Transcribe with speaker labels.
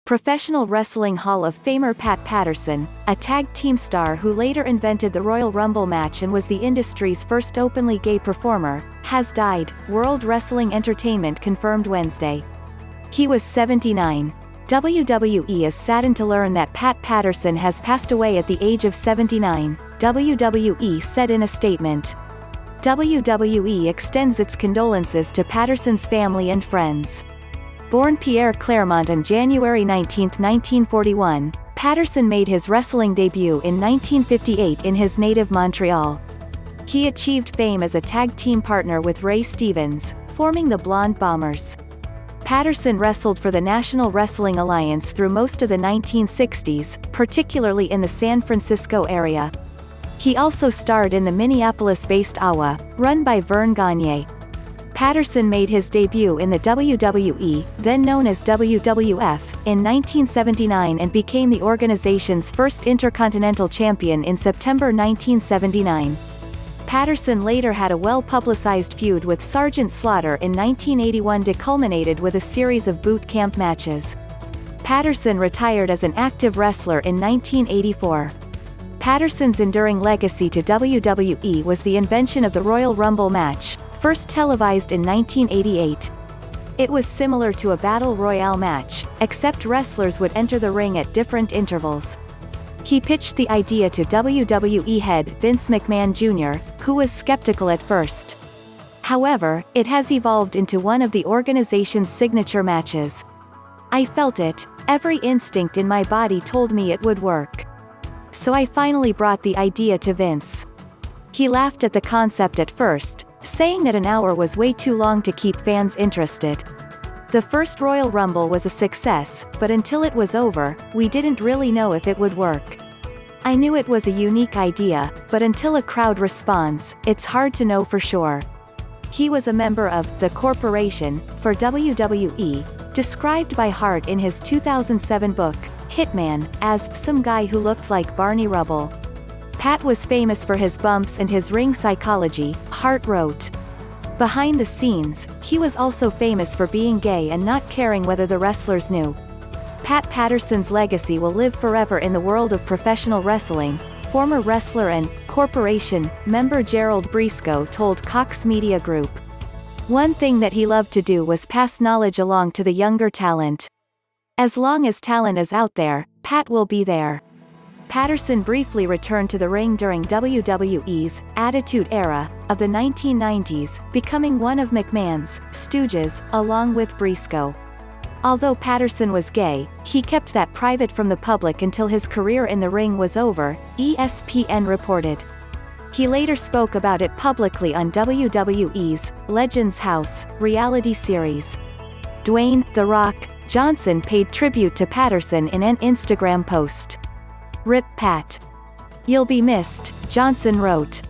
Speaker 1: Professional Wrestling Hall of Famer Pat Patterson, a tag team star who later invented the Royal Rumble match and was the industry's first openly gay performer, has died, World Wrestling Entertainment confirmed Wednesday. He was 79. WWE is saddened to learn that Pat Patterson has passed away at the age of 79, WWE said in a statement. WWE extends its condolences to Patterson's family and friends. Born Pierre Clermont on January 19, 1941, Patterson made his wrestling debut in 1958 in his native Montreal. He achieved fame as a tag team partner with Ray Stevens, forming the Blonde Bombers. Patterson wrestled for the National Wrestling Alliance through most of the 1960s, particularly in the San Francisco area. He also starred in the Minneapolis-based AWA, run by Verne Gagne. Patterson made his debut in the WWE, then known as WWF, in 1979 and became the organization's first Intercontinental Champion in September 1979. Patterson later had a well-publicized feud with Sergeant Slaughter in 1981 that culminated with a series of boot camp matches. Patterson retired as an active wrestler in 1984. Patterson's enduring legacy to WWE was the invention of the Royal Rumble match, first televised in 1988. It was similar to a battle royale match, except wrestlers would enter the ring at different intervals. He pitched the idea to WWE head Vince McMahon Jr., who was skeptical at first. However, it has evolved into one of the organization's signature matches. I felt it, every instinct in my body told me it would work. So I finally brought the idea to Vince. He laughed at the concept at first, saying that an hour was way too long to keep fans interested. The first Royal Rumble was a success, but until it was over, we didn't really know if it would work. I knew it was a unique idea, but until a crowd responds, it's hard to know for sure. He was a member of the Corporation for WWE, described by Hart in his 2007 book, Hitman, as some guy who looked like Barney Rubble. Pat was famous for his bumps and his ring psychology, Hart wrote. Behind the scenes, he was also famous for being gay and not caring whether the wrestlers knew. Pat Patterson's legacy will live forever in the world of professional wrestling, former wrestler and Corporation member Gerald Briscoe told Cox Media Group. One thing that he loved to do was pass knowledge along to the younger talent. As long as talent is out there, Pat will be there. Patterson briefly returned to the ring during WWE's Attitude Era of the 1990s, becoming one of McMahon's stooges, along with Briscoe. Although Patterson was gay, he kept that private from the public until his career in the ring was over, ESPN reported. He later spoke about it publicly on WWE's Legends House reality series. Dwayne "The Rock" Johnson paid tribute to Patterson in an Instagram post. "Rip Pat. You'll be missed," Johnson wrote.